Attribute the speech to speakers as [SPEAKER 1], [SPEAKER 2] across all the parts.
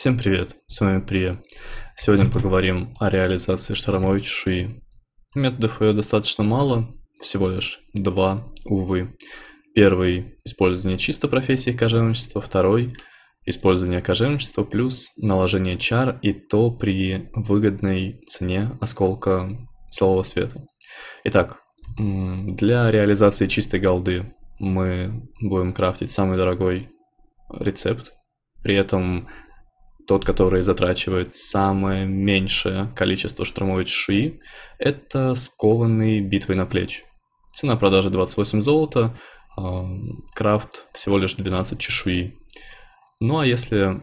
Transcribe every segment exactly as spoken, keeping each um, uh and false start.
[SPEAKER 1] Всем привет, с вами Прия. Сегодня поговорим о реализации штормовой чешуи. Методов ее достаточно мало, всего лишь два, увы. Первый – использование чисто профессии кожевничества, второй – использование кожевничества плюс наложение чар, и то при выгодной цене осколка силового света. Итак, для реализации чистой голды мы будем крафтить самый дорогой рецепт, при этом тот, который затрачивает самое меньшее количество штормовой чешуи, это скованный битвой на плечи. Цена продажи двадцать восемь золота, крафт всего лишь двенадцать чешуи. Ну а если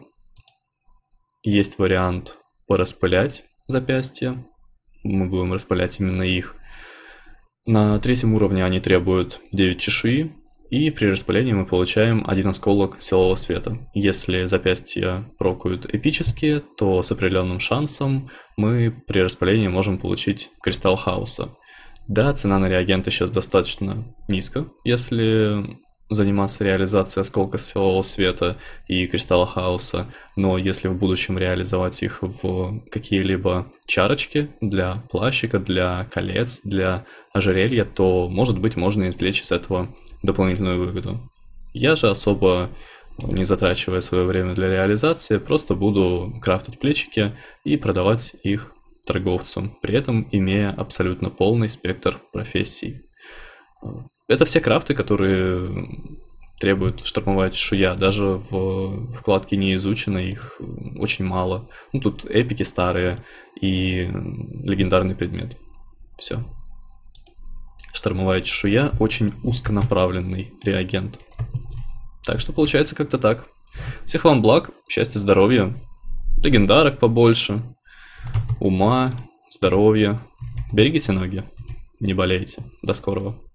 [SPEAKER 1] есть вариант пораспылять запястья, мы будем распылять именно их. На третьем уровне они требуют девять чешуи, и при распылении мы получаем один осколок силового света. Если запястья прокают эпические, то с определенным шансом мы при распылении можем получить кристалл хаоса. Да, цена на реагенты сейчас достаточно низко, если заниматься реализацией осколка силового света и кристалла хаоса, но если в будущем реализовать их в какие-либо чарочки для плащика, для колец, для ожерелья, то, может быть, можно извлечь из этого дополнительную выгоду. Я же особо, не затрачивая свое время для реализации, просто буду крафтить плечики и продавать их торговцам, при этом имея абсолютно полный спектр профессий. Это все крафты, которые требуют штормовая чешуя. Даже в вкладке не изучено, их очень мало. Ну, тут эпики старые и легендарный предмет. Все. Штормовая чешуя очень узконаправленный реагент. Так что получается как-то так. Всех вам благ, счастья, здоровья, легендарок побольше, ума, здоровья. Берегите ноги, не болейте. До скорого.